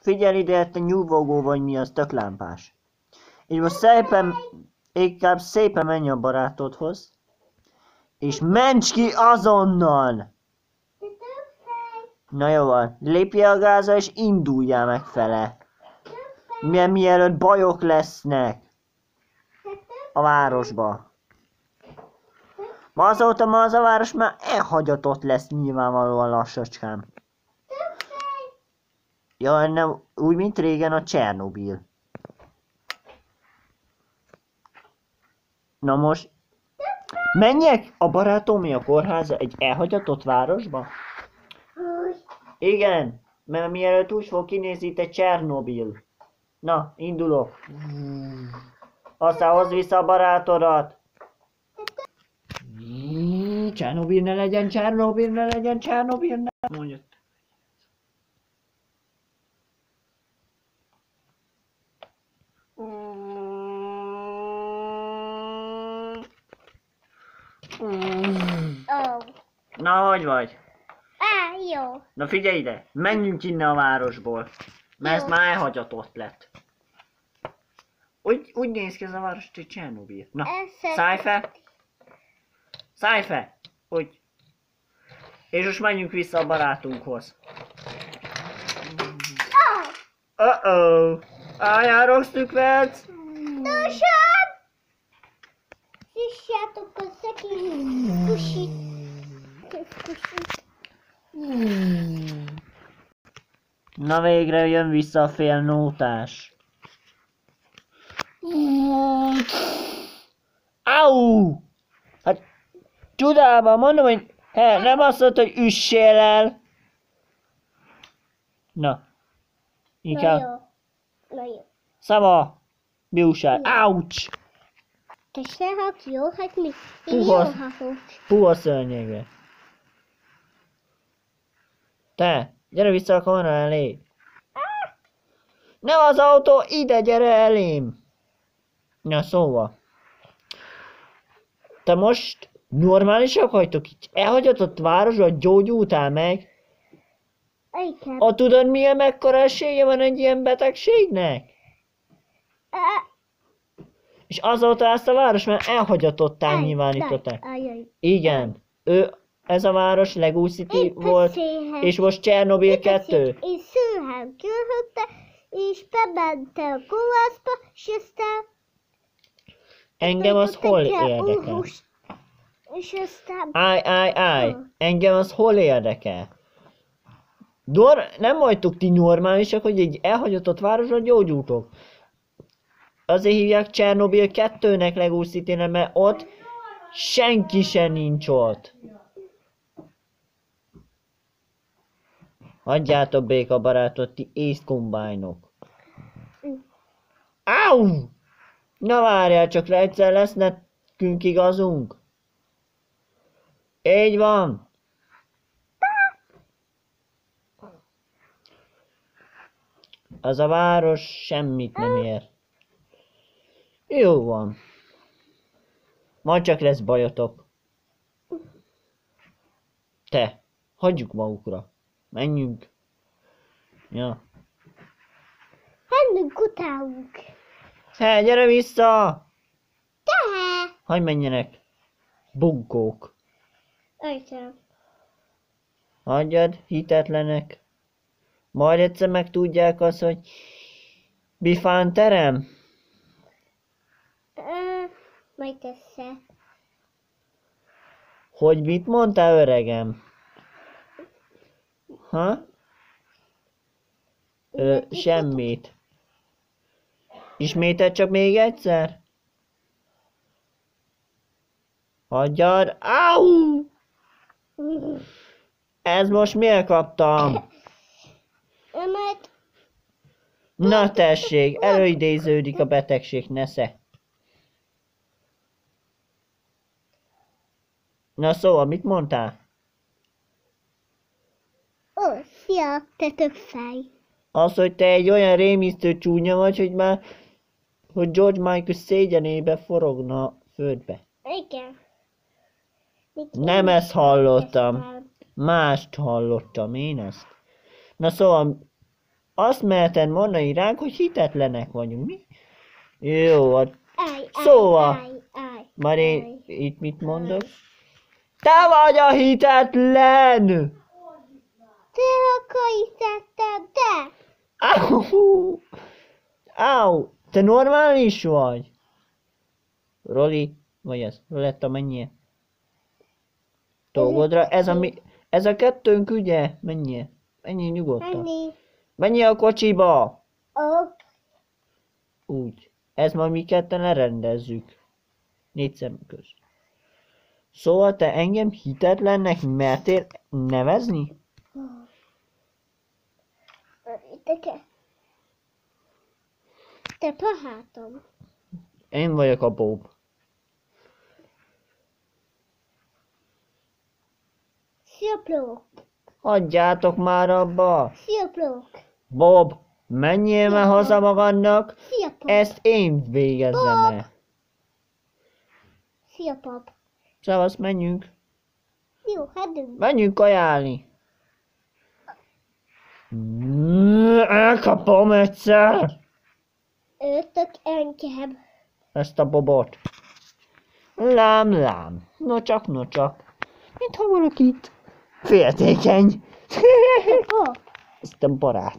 figyelj ide, te nyúvogó vagy mi, az tök lámpás. És most szépen, inkább szépen menj a barátodhoz, és ments ki azonnal! Na jó van, lépjél a gázra és induljál meg fele. Mielőtt bajok lesznek a városba. Ma azóta ma az a város már elhagyatott lesz nyilvánvalóan lassacskán. Jaj, nem, úgy mint régen a Csernobil. Na most, menjek a barátomé a kórházba egy elhagyatott városba? Igen, mert mielőtt úgy fog kinézni itt egy Csernobil. Na, indulok. Aztán hozd vissza a barátodat. Csernobil ne legyen, Csernobil ne legyen, Csernobil ne mondja. Na, hogy vagy? Jó. Na figyelj ide, menjünk innen a városból. Mert ez már elhagyatott lett. Úgy néz ki ez a város, hogy Csernobil. Na, szállj fel! Szállj fel! Úgy. És most menjünk vissza a barátunkhoz. Uh-oh! Álljál rossz tükverc! Nosem! Nyissátok a szegény kusit. Na végre jön vissza a félnótás. Au! Hát csodában mondom, hogy nem azt mondta, hogy üssél el. Na. Inkább. Na jó. Szava. Mi újság? Ouch! Te se hát jó, hát mi? Én jó hatok. Puha szörnyegre. Te, gyere vissza a kamera elé. Nem az autó, ide gyere elém. Na szóval. Te most normálisak vagytok itt? Elhagyatott városba, gyógyultál meg? Igen. A tudod milyen mekkora esélye van egy ilyen betegségnek? És azóta ezt a város már elhagyatottá nyilvánították. Igen. Ez a város Lego City volt, és most Csernobil 2. És szőhem körülötte, és bemente a kovászba, és aztán... Engem az hol érdekel? És aztán... Állj. Engem az hol érdekel? Nem vagytok ti normálisak, hogy egy elhagyatott városra gyógyultok. Azért hívják Csernobil 2-nek Lego City-nek, mert ott senki se nincs ott. Hagyjátok béka barátot, ti észkombájnok. Áú! Na várjál csak, egyszer lesz nekünk igazunk. Így van. Az a város semmit nem ér. Jó van. Majd csak lesz bajotok. Te, hagyjuk magukra. Menjünk. Ja. Menjünk utánuk. Gyere vissza! Te! Hagyj menjenek. Bunkók. Ajtám. Hagyjad, hitetlenek. Majd egyszer megtudják azt, hogy Bifán terem. Majd össze. Hogy mit mondtál, öregem? Ha? Semmit. Ismételd csak még egyszer? Hagyjad. Au! Ez most miért kaptam? Mert... Na tessék, előidéződik a betegség, nesze. Na szóval, mit mondtál? Ó, szia, te tök fej. Az, hogy te egy olyan rémisztő csúnya vagy, hogy George Michael szégyenébe forogna a földbe. Igen. Nem ezt hallottam. Mást hallottam én ezt. Na szóval, azt meheted mondani ránk, hogy hitetlenek vagyunk, mi? Jó, hát Állj, Szóval, állj. már én itt mit mondok? Te vagy a hitetlen! Te akarítetted, te! Au! Au! Te normális vagy? Roli, vagy ez? Roletta, menjél. Dolgodra, ez a kettőnk ügye, menjél. Menjél nyugodtan. Menni. Menjél a kocsiba! Ó, Úgy. Ez majd mi ketten lerendezzük. 4 szem közt. Szóval te engem hitetlennek mertél nevezni? te pahátom. Én vagyok a Bob. Szia, Plók. Hagyjátok már abba! Szia, Plók. Bob, menjél már haza magadnak, Szia, Pap. ezt én végezzem el. Szia, Pap. Szavasz, menjünk. Jó, hagyjunk. Menjünk kajálni. Elkapom egyszer Öltök engem. ezt a Bobot. Lám. Nocsak. Mintha valaki itt féltékeny. Pap. Aztán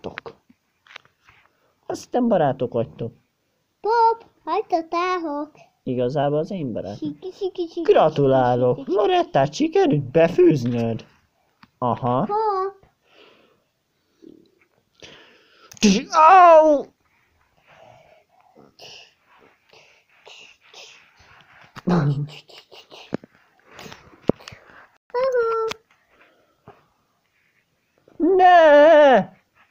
barátok vagytok. Pap, hagyd a táhok. Igazából az én barátom. Siki. Gratulálok, Lorettát sikerült befőznöd. Aha. Pap. Au! Ne!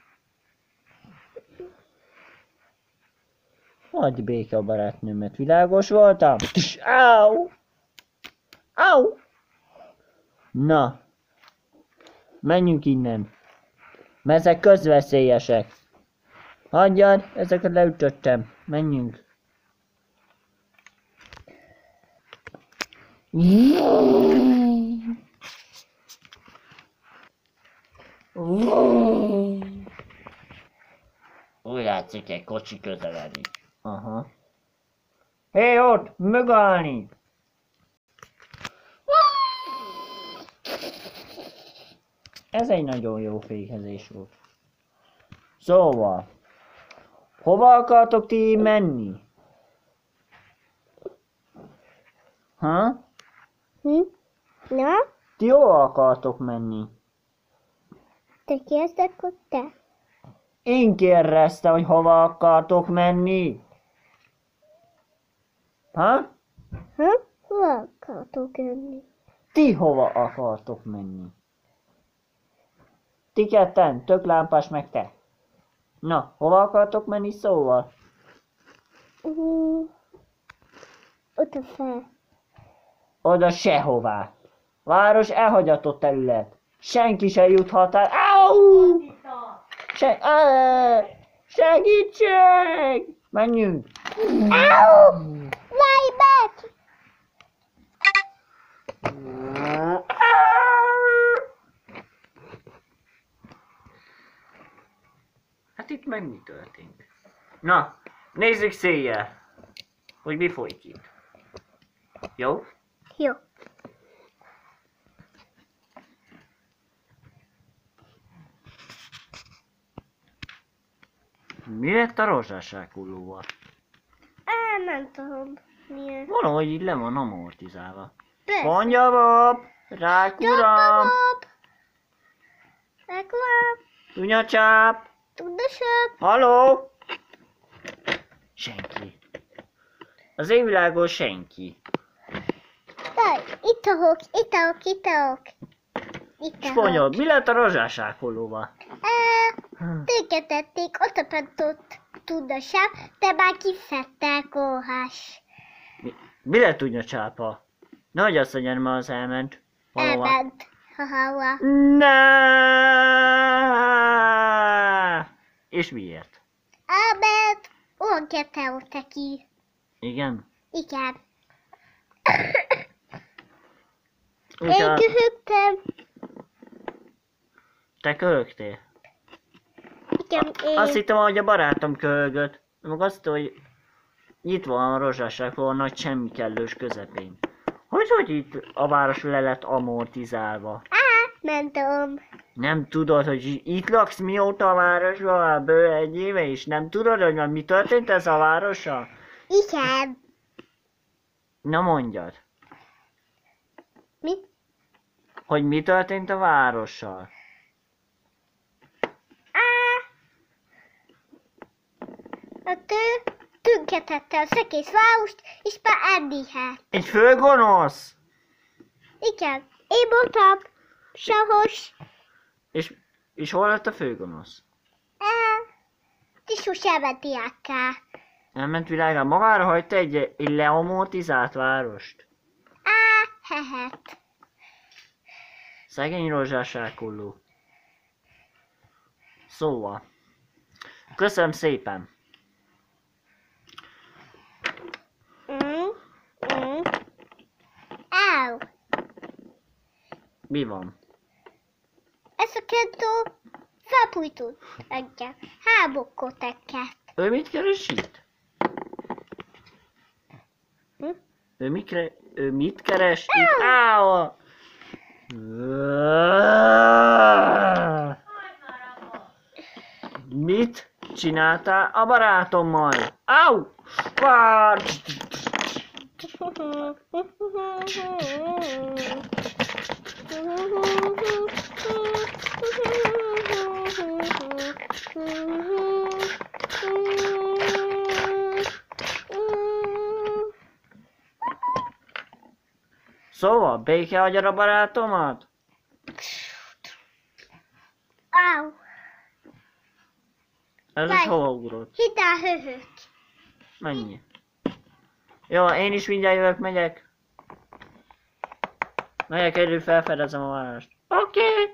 Hagyj béke a barátnőmet, világos voltam? Au! Au! Na, menjünk innen. Mert ezek közveszélyesek. Hagyjad, ezeket leütöttem. Menjünk. Úgy látszik, egy kocsi közeledik. Aha. Hé, ott! Megállni! Ez egy nagyon jó fékezés volt. Szóval, hova akartok ti menni? Ha? Na, Ti hova akartok menni? te kérdeztek, hogy te? Én kérdeztem, hogy hova akartok menni? Ha? Hova akartok jönni? Ti hova akartok menni? Ti ketten, tök lámpás meg te. Na, hova akartok menni szóval? Oda fel. Oda sehová. Város elhagyatott terület. Senki se juthat el. Au! Segítség! Menjünk! Au! Várj meg! Hát itt meg mi történt? Na, nézzük széjjel, hogy mi folyik itt. Jó? Jó. Mi lett a rózsás rákullóval? Nem tudom miért. Valahogy így le van amortizálva. Persze. Mondja, Bob! Rákuram! Megvan. Tunyacsáp! Tudasabb. Halló! Senki. Az égvilágon senki. Itt ahok. Spanyol, mi lett a rózsás rákullóval? Téged tették, ott ott tudasabb, te már kifettel kórhás. Mi lett Tunyacsápa? Nehogy azt mondjad, ma az elment. Valahova. Elment. Haha. Ne! És miért? Elment. Olyan kettőt ki. Igen? Igen. Én Ugyan, köhögtem. te köhögtél? Igen, én. Azt hittem, hogy a barátom köhögött. Meg azt hittem, hogy itt van a rozsasság, a nagy semmi kellős közepén. Hogy itt a város le lett amortizálva? Mentem. Nem tudod, hogy itt laksz mióta a városban? Bő egy éve is. Nem tudod, hogy már mi történt ez a városa? Igen. Na mondjad, Mi? hogy mi történt a várossal? Hát ő tünketette az egész várost, és már elnéhet. Egy főgonosz! Igen, én mondtam, sehos. És hol lett a főgonosz? Tisztus elmenti akká. Elment világra, magára hagyta egy leamortizált várost. Hehet. Szegény rozsás elkulló. Szóval. Köszönöm szépen. Áú. Mi van? Ez a kettő felpújtott engem. Hábokkot engem. Ő mit keres itt? Hm? Ő mit keres itt? Áó! Mit csináltál a barátommal? Áú! Szóval, béke hagyod a barátomat? Áú. Ez is hova ugrott? Hidd el, höhök. Mennyi? Jó, én is mindjárt jövök, megyek. Megyek elő, felfedezem a várost. Oké.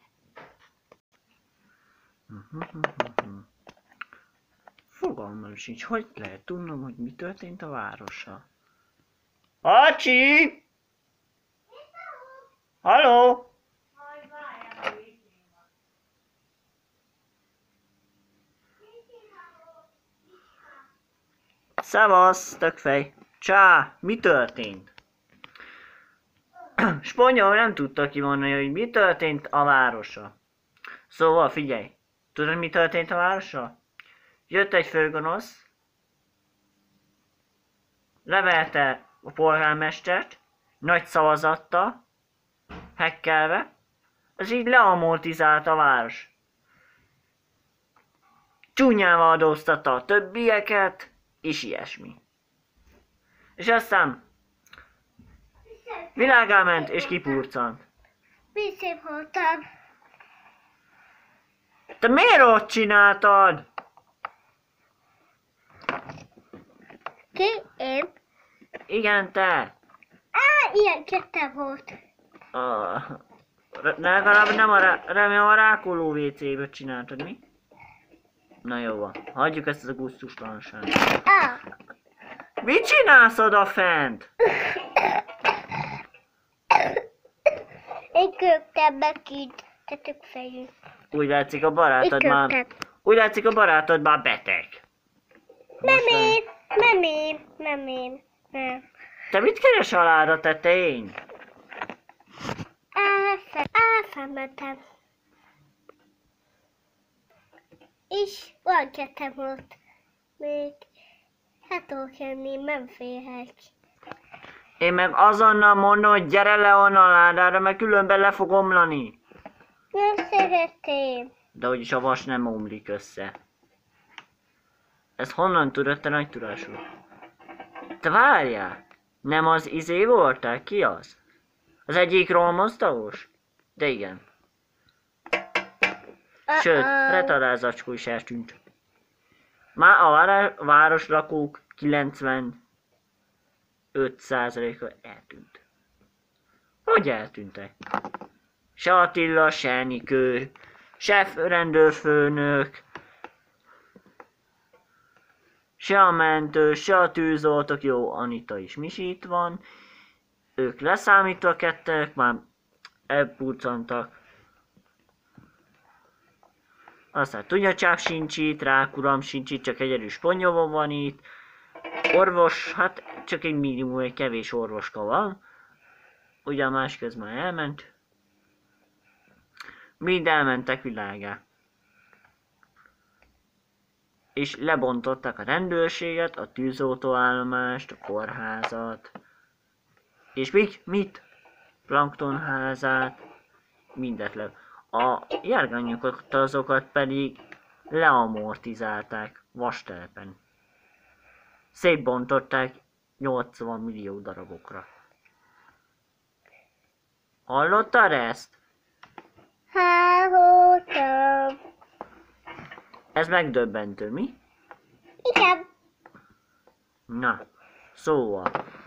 Fogalmam sincs, hogy lehet tudnom, hogy mi történt a várossal. Acsi! Halló! Szevasz, tökfej! Csá, mi történt? Spanyol nem tudta kimondani, hogy mi történt a városa. Szóval figyelj, tudod mi történt a városa? Jött egy főgonosz, levelte a polgármestert, nagy szavazattal, hekkelve, az így leamortizált a város. Csúnyával adóztatta a többieket, és ilyesmi. És aztán világá ment és kipurcant. Mi szép voltam. Te miért ott csináltad? Ki? Én? Igen, te. Ilyen kettem volt. Legalább remélem a rákoló WC-ből csináltad, mi? Na jó van, hagyjuk ezt a gusztustalanságot. Mit csinálsz oda fent? Én köptem meg kint. Te tök fejű. Úgy látszik a barátod már... Úgy látszik a barátod már beteg. Nem én. Te mit keres alára tetején? Elfemetem. És van kettem volt. Még hát tudok jönni, nem félek. Én meg azonnal mondom, hogy gyere le onnan a ládára, mert különben le fog omlani. Nem szeretném. De úgyis a vas nem omlik össze. Ezt honnan tudod, te nagy tudású? Te várjál! Nem az izé voltál? Ki az? Az egyik rohamosztagos? De igen. Sőt, retardázacskó is eltűnt. Már a városlakók 95%-a eltűnt. Hogy eltűntek? Se Attila, se Enikő, se rendőrfőnök, se a mentő, se a tűzoltók, jó, Anita is Misi itt van. Ők leszámítva kettek, már elpurcantak. Aztán Tunyacsáp sincs itt, Rákuram sincs itt, csak egy erős Ponyovon van itt. Orvos, hát csak egy minimum, egy kevés orvoska van. Ugye a másközben már elment. Mind elmentek világá. És lebontották a rendőrséget, a tűzoltóállomást, a kórházat. És mit? Planktonházát, mindet le. A járgányokat azokat pedig leamortizálták vastelepen. Szétbontották 80 millió darabokra. Hallottad ezt? Hallottam. Ez megdöbbentő, mi? Igen. Na, szóval.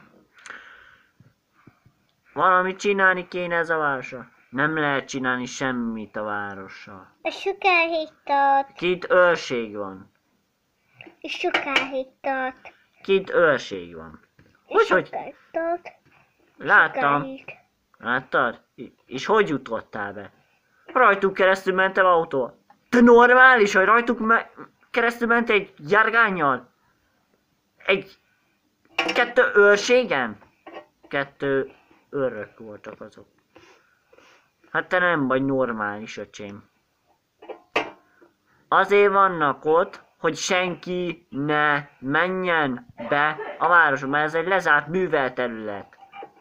Valamit csinálni kéne ez a városra. Nem lehet csinálni semmit a várossal. A sukárhittat. Kint őrség van. A sukárhittat. Kint őrség van. A sukárhittat. Láttam. Láttad? És hogy jutottál be? Rajtuk keresztül mentem autó. Te normális, hogy rajtuk keresztül ment egy járgánnyal? Kettő őrségen? 2 őrök voltak azok. Hát te nem vagy normális, öcsém. Azért vannak ott, hogy senki ne menjen be a városba, mert ez egy lezárt művelterület.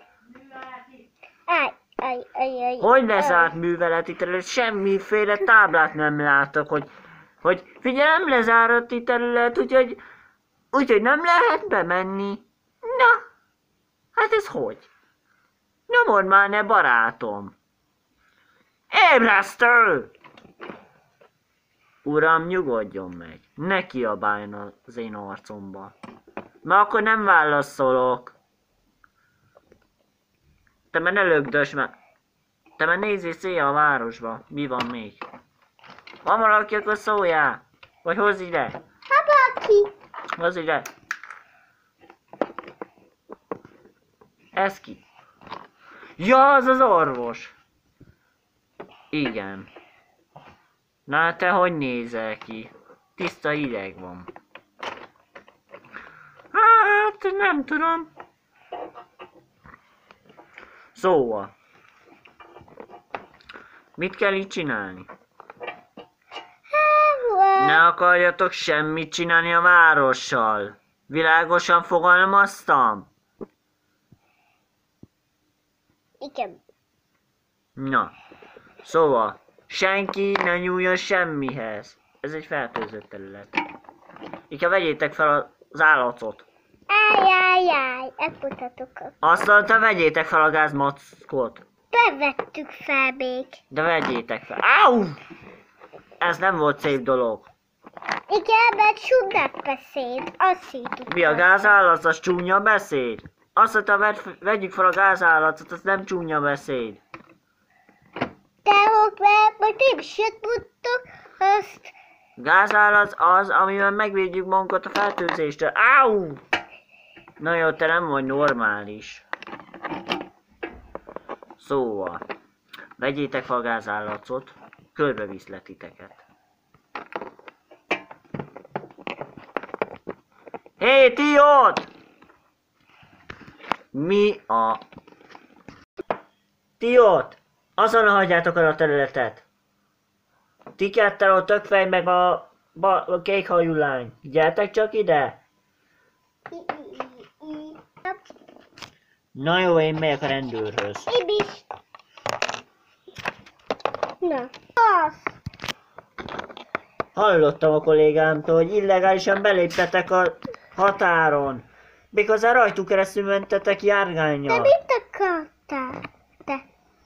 Hogy lezárt műveleti terület? Semmiféle táblát nem látok, hogy figyelj, nem lezárati terület, úgyhogy nem lehet bemenni. Na, hát ez hogy? Na mondd már, ne barátom! Ébresztő! Uram, nyugodjon meg, ne kiabáljon az én arcomba. Mert akkor nem válaszolok. Te már ne lögdös, mert... Te már nézzél széjjel a városba. Mi van még? Van valaki, akkor szóljál. Vagy hozz ide. Habaki. Hozz ide. Ez ki? Ja, az az orvos. Igen. Na, te hogy nézel ki? Tiszta hideg van. Hát, nem tudom. Szóval. Mit kell itt csinálni? Ne akarjatok semmit csinálni a várossal. Világosan fogalmaztam? Igen. Na. Szóval. Senki ne nyúljon semmihez. Ez egy fertőzött terület. Inkább vegyétek fel az állatot. Áj, ezt mutatok. Azt mondta, vegyétek fel a gázmackot. Bevettük fel még. De vegyétek fel. Áú! Ez nem volt szép dolog. Igen, mert csúnyák beszéd. Azt hittük. Mi a gázállat, az csúnya beszéd? Azt mondta, vegyük fel a gázállatot, az nem csúnya beszéd. De majd én is mondtok, azt... Gázállat az, amivel megvédjük magunkat a fertőzéstől. Áú! Na jó, te nem vagy normális. Szóval, vegyétek fel a gázállatot, körbeviszlek titeket. Hé, ti ott! Mi a... Ti ott! Azon hagyjátok el a területet! Ti ketten ott Tökfej meg a kékhajú lány. Gyertek csak ide! Na jó, én megyek a rendőrhöz. Én is. Na. Az. Hallottam a kollégámtól, hogy illegálisan beléptetek a határon. Méghozzá rajtuk keresztül mentetek Te járgánnyal. mit akartál? Te.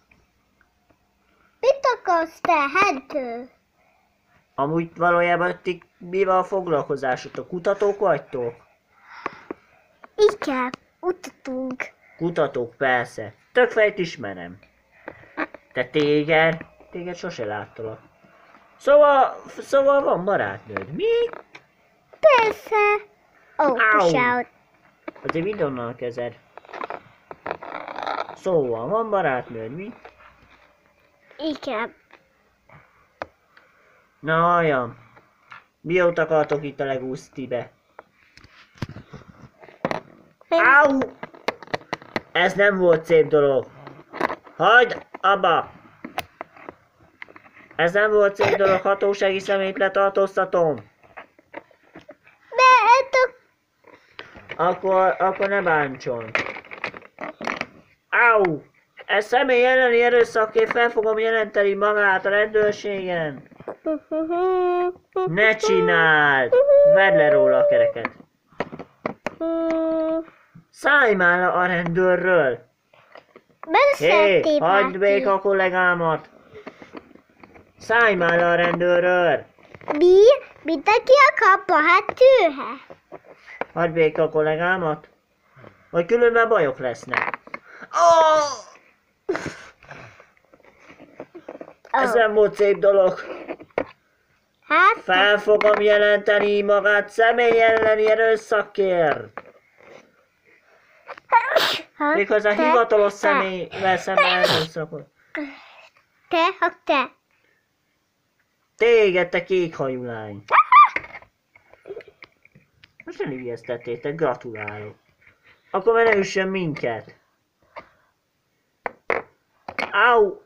Mit akarsz te, Hentő? Amúgy valójában ti mivel a foglalkozásotok? Kutatók vagytok? Igen, utatunk. Kutatók, persze. Tökfejt ismerem. Te téged sose láttalak. Szóval van barátnőd. Mi? Persze. Ó, Au. pusout. Azért vidd onnan a kezed. Szóval van barátnőd, mi? Igen. Na halljam. Mióta akartok itt a legúsztibe? Au! Ez nem volt szép dolog. Hagyd abba! Ez nem volt szép dolog, hatósági személyt letartóztatom. Akkor ne bántson. Au! Ez személy elleni erőszakért fel fogom jelenteni magát a rendőrségen. Ne csináld! Vedd le róla a kereket. Szállj már le a rendőrről! Hé, hagyd béka a kollégámat! Szállj már le a rendőrről! Mi? Mindenki a kappa, hát tűhe. Hagyd béka a kollégámat! Vagy különben bajok lesznek. Oh! Ez nem volt szép dolog. Hát, Fel fogom jelenteni magát személy elleni erőszakért. Méghozzá hivatalos személyvel szemben erőszakot. Te. Téged, te kékhajú lány. Most nem ijesztettétek, gratulálok. Akkor már ne üssön minket. Au!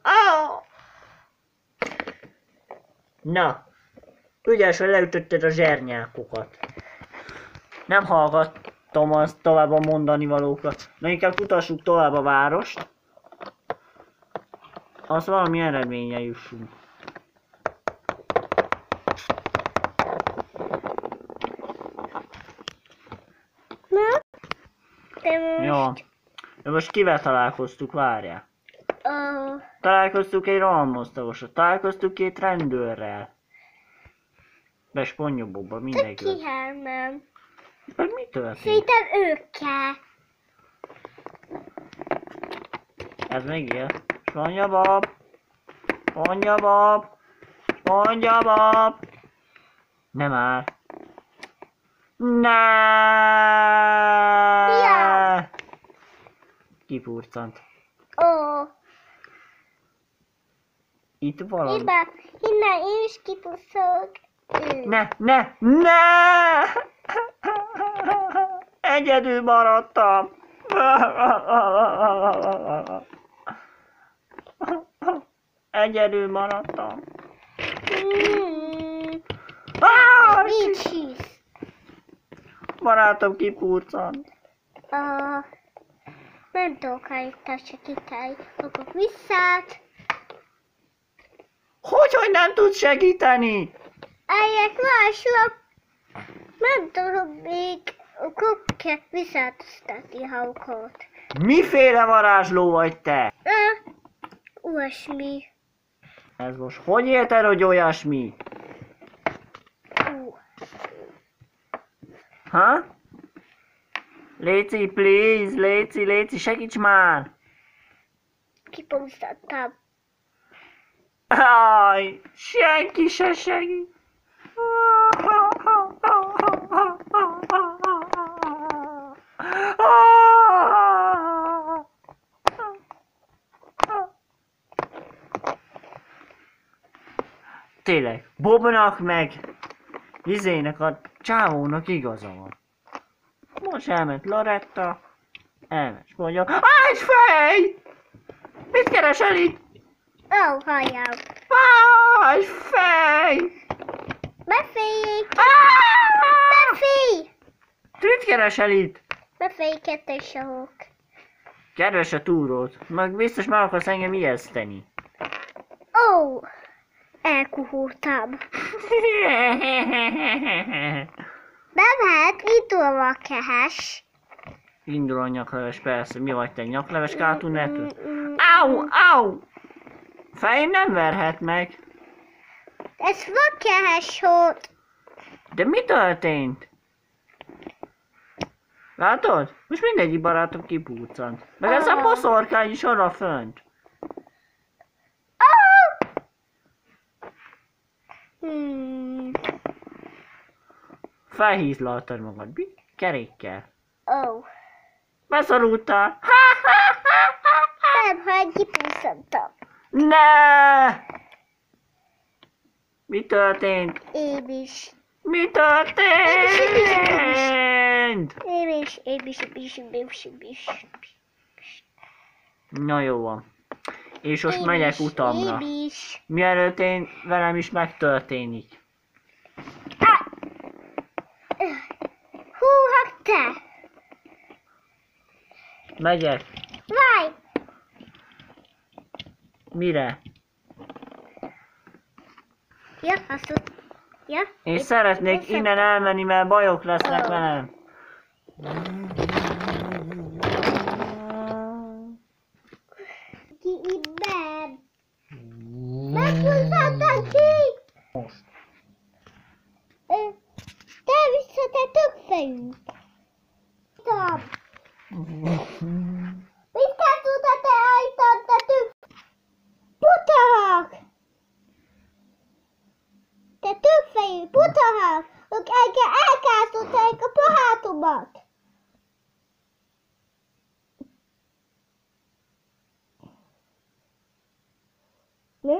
Na, ügyes, hogy leütötted a zsernyákokat. Nem hallgattam azt tovább a mondani valókat. Na inkább kutassuk tovább a várost. Az valami eredménye jussunk. Na? Jó. De most kivel találkoztuk, várjál. Ó, Találkoztuk egy rohamosztagosra, találkoztuk két rendőrrel. Besponyobokba, mindenki. kihelmem. Meg mi történt? Szerintem őkkel. Ez még él. Spanyabab! Spanyabab! Spanyabab! Nem már. Ne! Ja. Kipurcant. Ó, Itt valami. innen én is kipuszolok. Ne! Egyedül maradtam. Egyedül maradtam. Mit hisz? Barátom kipurcant. Nem tudok állítani, segíteni. Fogok visszát. Hogy nem tudsz segíteni? Eljek másra. Nem tudom még kell visszátoztatni haukat. Miféle varázsló vagy te? Olyasmi. Ez most hogy érted, hogy olyasmi? Ha? Léci, please, Léci, segíts már! Kipusztattam. Aj, senki se segít. Tényleg, Bobnak meg Izének a csávónak igaza van. Most elment Loretta, elment mondja, egy fej! Mit keresel itt? Ó, halljam. Egy fej! Beféljék! Ah! Befélj! Mit keresel itt? Befélj kettős ahok. Kedves a túrót, meg biztos meg akarsz engem ijeszteni. Ó! Elkuhultam. Nem hát, indul a kehes. Indul a nyakleves, persze. Mi vagy te, nyakleves Cartoon Network? Au! Fején nem verhet meg. Ez vakkehes volt. De mi történt? Látod? Most mindegyik barátom kipúccant. Meg ez a boszorkány is oda fönt. Felhízlaltad magad. Mi? Kerékkel. Ó. Beszorultál. Nem, hát kipusztottam. Ne! Mi történt? Én is. Mi történt? Én is. Na jó van. És most megyek utamra. Én is. Mielőtt én velem is megtörténik. Húha, te! Megyek. Várj! Mire? Ja, azt tud. Ja? Én szeretnék innen elmenni, mert bajok lesznek velem. Ki innen? Meghúzhatod ki! Most. Te vissza, te többfejű! Tudom. Mit kell tudod, te állítod, te több... Putahak! Te többfejű, putahak! Ők engem elkászolták a pahátomat! Ne?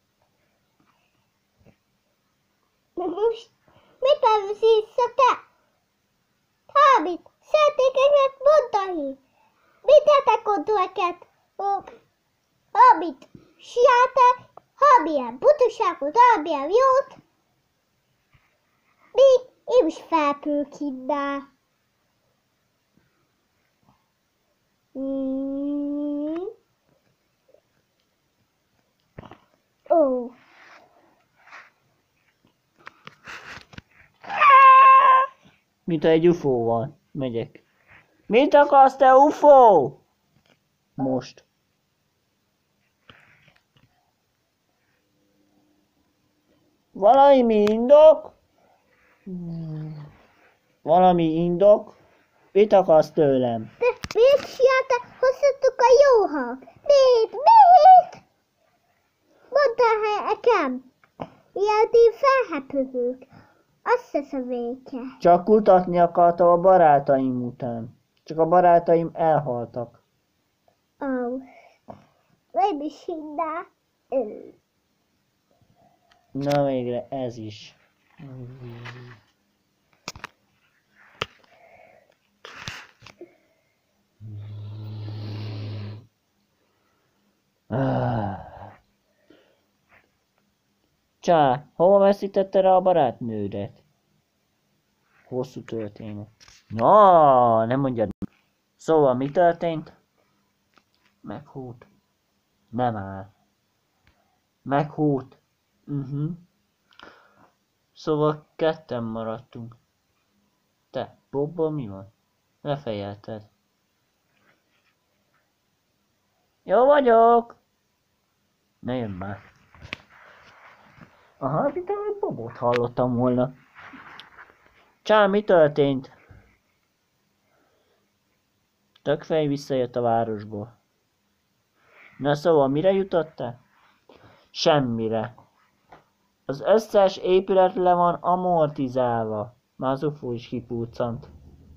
Most mit elvisz vissza te? Hábit, szeretnék egyet mondani. Mit tettek ott őket? Hábit, siáte, hábilyen butaságot, hábilyen jót. Mi? Én is felpők innen. Ó. Mint egy UFO van. Megyek. Mit akarsz te, UFO? Most. Valami indok? Valami indok? Mit akarsz tőlem? De miért siálltak hozzátok a jóhak? Miért? Mondtál nekem. Ilyen felhepülők. Azt hiszem véke. Csak kutatni akartam a barátaim után. Csak a barátaim elhaltak. Ó. Nem is hinnál. Na végre ez is. Csá, hova veszítetted a barátnődet? Hosszú történet. Na, nem mondjad. Szóval mi történt? Meghút. Nem áll. Meghút. Szóval ketten maradtunk. Te, Bobbal mi van? Lefejelted. Jó vagyok. Ne jönn már. Aha, mint ahogy Bobot hallottam volna. Csá, mi történt? Tökfej visszajött a városból. Na szóval, mire jutottál? Semmire. Az összes épület le van amortizálva. Már az UFO is kipuccant.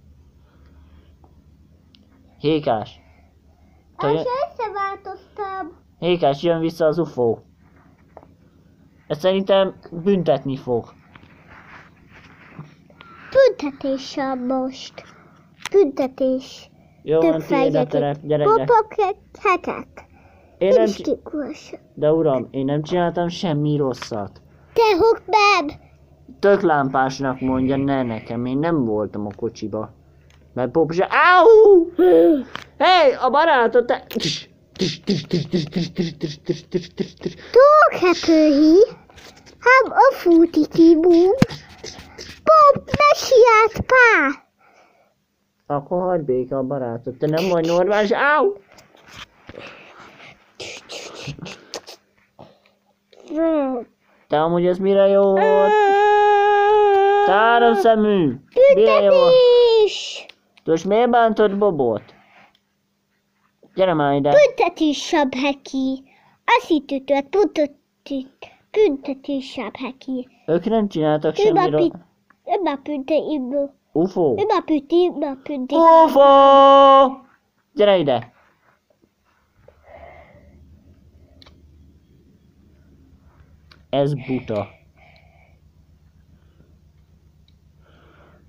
Hékás. Azt összeváltoztam. Hékás, jön vissza az UFO. Ezt szerintem büntetni fog. Büntetéssel most. Büntetés. Jó, van, tiéd a terep, gyere ide. Popok heket. Én nem De uram, én nem csináltam semmi rosszat. Te hokbeb! Tök lámpásnak mondja, ne nekem, én nem voltam a kocsiba. Mert Bob se... Áú! Hey, a barátot te... Tókhepőhi, ham a fúti kibúm. Bob, mesiát pá! Akkor hagyd béke a barátot, te nem vagy normális, áú! Te amúgy ez mire jó volt? Te háromszemű! Mire jó volt? Büntetés! Te most miért bántod Bobot? Gyere már ide! Büntetéssel heki. Azt hittük, büntetéssel heki. Ők nem csináltak semmi rossz. UFO! UFO! Gyere ide! Ez buta.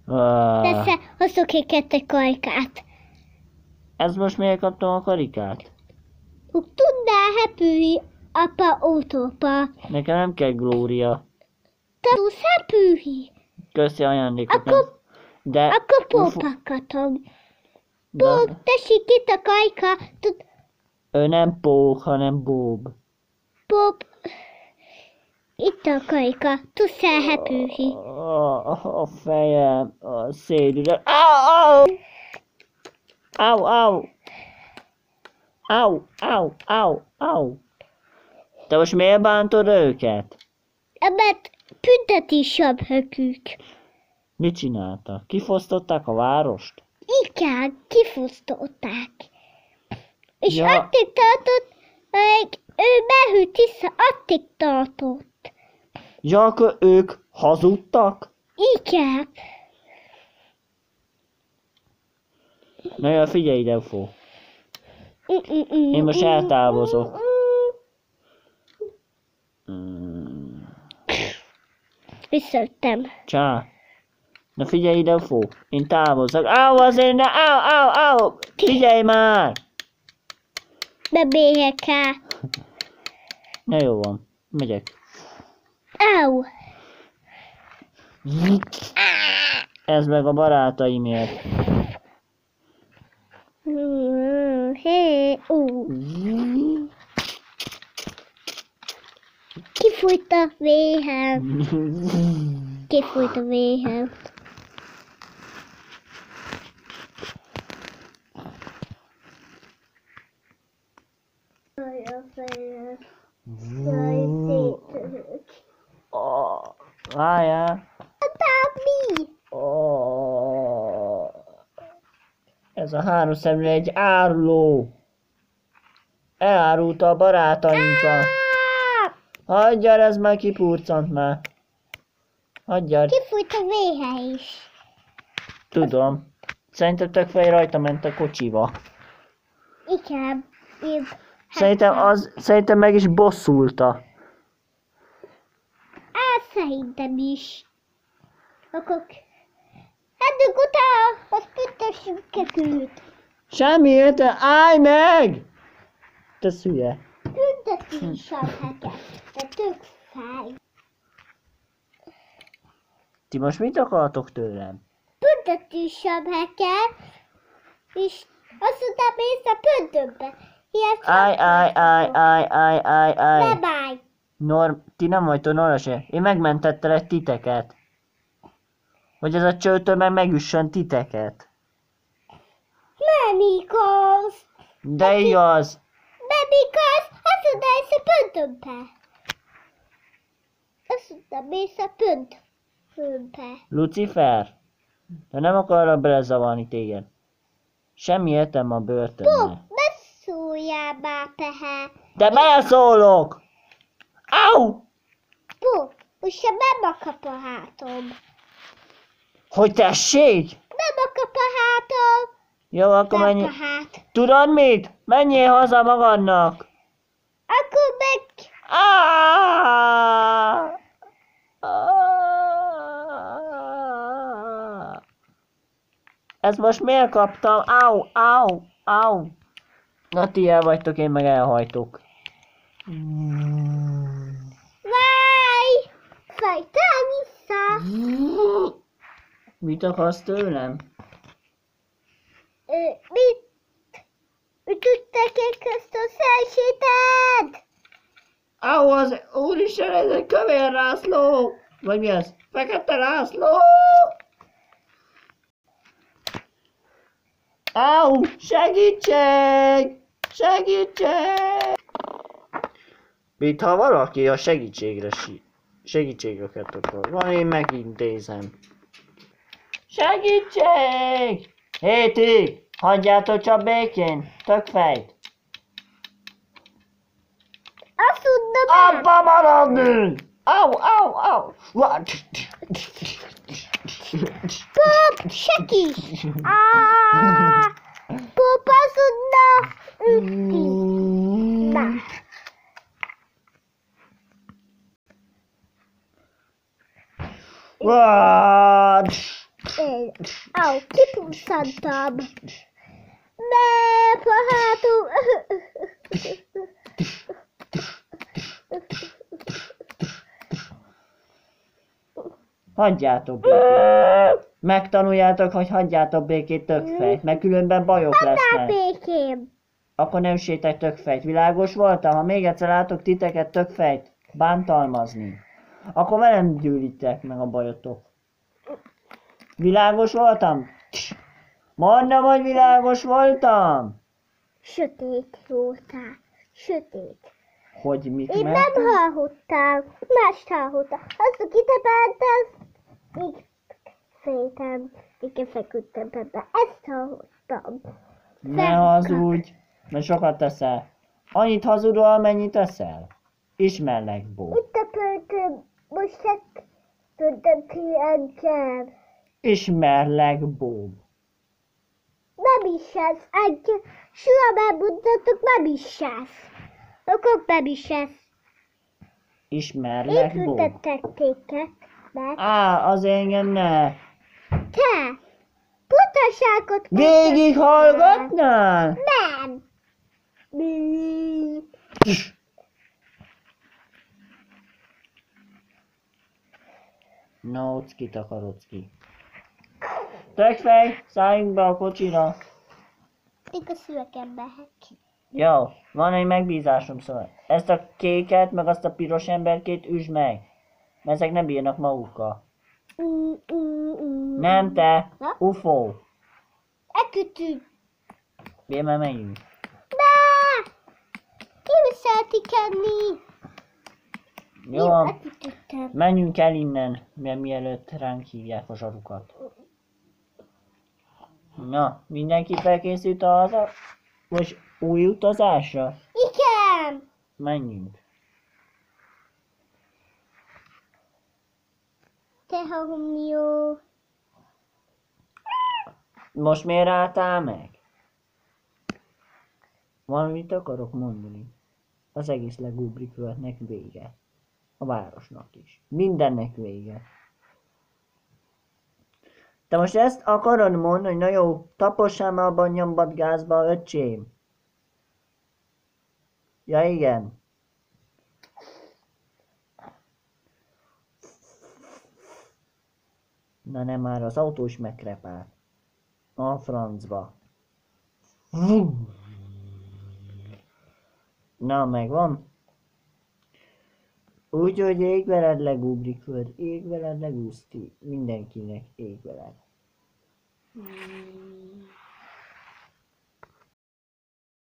Persze, hozok egy kettő karikát. Ez most miért kaptam a karikát? Tudnál hepülni, apa ótópa. Nekem nem kell Glória. Te tudsz hepülni. Köszi ajándékokat. Akkor- De... Akkor pópakatom. de Tessék itt a karika. ő nem Pók, hanem Bob. Pop. Itt a karika. Tudsz hepülni. A fejem, a szédület. Au, au! Au, au! Au, au, au, au! Te most miért bántod őket? Mert büntetésabb hökük. Mit csináltak? Kifosztották a várost? Igen, kifosztották. És Ja. addig tartott, ő behűt vissza, addig tartott. Ja, akkor ők hazudtak? Igen. Na jó, figyelj ide, UFO. Én most eltávozok. Visszajöttem. Csá. Na figyelj ide, UFO. Én távozok. Áu, azért ne, áu! Figyelj már! Bebélyek el. Na jó van. Megyek. Au. Ez meg a barátaimért. Hé, Kifújt a véhem. Kifújt a véhem. Jaj, a fejem. Jaj, szétörök. Várjál. Mi? Ez a háromszemű egy áruló. Elárulta a barátainkat. Hagyjar, ez már kipurcant már. Hagyjar. Kifújt a véhe is. Tudom. Szerintem tök fej rajta ment a kocsiba. Igen. Szerintem meg is bosszulta. Szerintem is. Akkor... Eddig utána azt büntessük őt. Semmi érte, állj meg! Te szülye. Büntetéssel heket. De tök fáj. Ti most mit akartok tőlem? Büntetéssel heket. És azt után mész a pöntőbe. Állj. Bye-bye. Ti nem vagytok normálisak. Én megmentettelek titeket. Hogy ez a csőtől megüssön titeket. Nem igaz. De igaz. Nem igaz. Azt után mész a pöntőbe. Azt után mész a pöntőbe. Lucifer. De nem akarok belezavarni téged. Semmi értelme a börtönnek. Ne szóljál már, Pehe. De beleszólok! Au! Most sem nem akap a hátom. Hogy tessék? Nem akap a hátom. Jó, akkor Nem menj. a hát. Tudod mit? Menjél haza magadnak. Akkor meg... Ezt most miért kaptam? Au! Na ti el vagytok, én meg elhajtok. Várj! Fajtál vissza. Mit akarsz tőlem? Mit? Tudták ezt a szelséted? Au, az úristen, ez egy kövér rászló! Vagy mi az? Fekete rászló! Au! Segítség! Mintha valaki a segítségeket akar. Van, én megintézem. Segítség! Hé ti! Hagyjátok csak békén! Tök fejt! Azt mondom, Abba maradni! Au! Pop, segíts! Pop, azt mondta, üti. Na. Én. Au, kipuszantam. Mert a hátul. Hagyjátok békét. Megtanuljátok, hogy hagyjátok békét tökfejt, mert különben bajok Adnál lesznek. békém. Akkor ne üssétek tökfejt. Világos voltam? Ha még egyszer látok titeket tökfejt bántalmazni, akkor velem gyűlitek meg a bajotok. Világos voltam? Mondom, hogy világos voltam! Sötét voltál. Sötét. Hogy mit Én mert? nem hallottam. Mást hallottam. Azt, aki te bántasz, így féltem. Így feküdtem ebbe. Ezt hallottam. Ne hazudj, mert sokat teszel. Annyit hazudol, amennyit teszel. Ismerlek, Bó. Itt a pöltöm. Most pöltöm ki engem. Ismerlek, Bó. Nem is ez. Engem. Soha megmondhatok, nem is ez. Akkor nem is ez. Ismerlek, Én Bó. küldettek téged. Meg. Á, az engem ne. Te. Butaságot Végig hallgatnál? Nem. Nócki takarodsz Tökfej, szálljunk be a kocsira. Még a szüvegen mehet. Jó, van egy megbízásom, szóval. Ezt a kéket, meg azt a piros emberkét üsd meg. Mert ezek nem bírnak magukkal. Nem te, Na? UFO. Ekütünk. Miért már menjünk? Ne! Kiviszelti kenni. Jó, Ekütöttem. menjünk el innen, mert mielőtt ránk hívják a zsarukat. Na, mindenki felkészült a most új utazásra? Igen. Menjünk. Te jó. Most miért álltál meg? Valamit akarok mondani. Az egész legúbrik völgynek vége. A városnak is. Mindennek vége. Te most ezt akarod mondani, hogy na jó, tapossál már abban a nyombat gázba, öcsém. Ja igen. Na nem már, az autó is megkrepált. A francba. Na, megvan. Úgyhogy ég veled legúbrik föld, ég veled legúszti, mindenkinek ég veled.